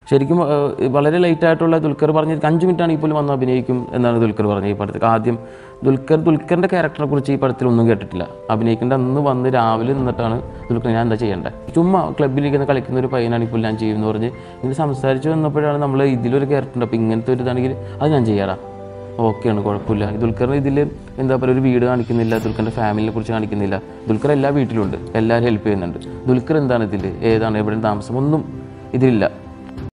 ശരിക്കും വളരെ ലേറ്റായിട്ടുള്ള ദുൽഖർ പറഞ്ഞത് 5 മിനിറ്റാണെങ്കിൽ പോലും വന്ന് അഭിനയിക്കും എന്നാണ് ദുൽഖർ പറഞ്ഞത് ഈ പടത്തിൽ. ആദ്യം ദുൽഖറിൻ്റെ ക്യാരക്ടറെ കുറിച്ച് ഈ പടത്തിൽ ഒന്നും കേട്ടിട്ടില്ല. അഭിനയിക്കേണ്ട അന്ന് വന്ന് രാവിലെ നിന്നിട്ടാണ് ദുൽഖർ ഞാൻ എന്താ ചെയ്യേണ്ടത്, ചുമ്മാ ക്ലബ്ബിലിരിക്കുന്ന കളിക്കുന്ന ഒരു പയ്യനാണ് ഇപ്പോൾ ഞാൻ ചെയ്യുമെന്ന് പറഞ്ഞ് ഇങ്ങനെ സംസാരിച്ച് വന്നപ്പോഴാണ് നമ്മൾ ഇതിലൊരു ക്യാരക്ടർ ഉണ്ട്, അപ്പോൾ ഇങ്ങനത്തെ ഒരു ഇതാണെങ്കിൽ അത് ഞാൻ ചെയ്യാറാ, ഓക്കെയാണ്, കുഴപ്പമില്ല. ദുൽഖറിന് ഇതിൽ എന്താ പറയുക ഒരു വീട് കാണിക്കുന്നില്ല, ദുൽഖറിൻ്റെ ഫാമിലിയെ കുറിച്ച് കാണിക്കുന്നില്ല. ദുൽഖർ എല്ലാ വീട്ടിലുണ്ട്, എല്ലാവരും ഹെൽപ്പ് ചെയ്യുന്നുണ്ട്. ദുൽഖർ എന്താണ് ഇതിൽ, ഏതാണ്, എവിടെ താമസം, ഒന്നും ഇതിലില്ല.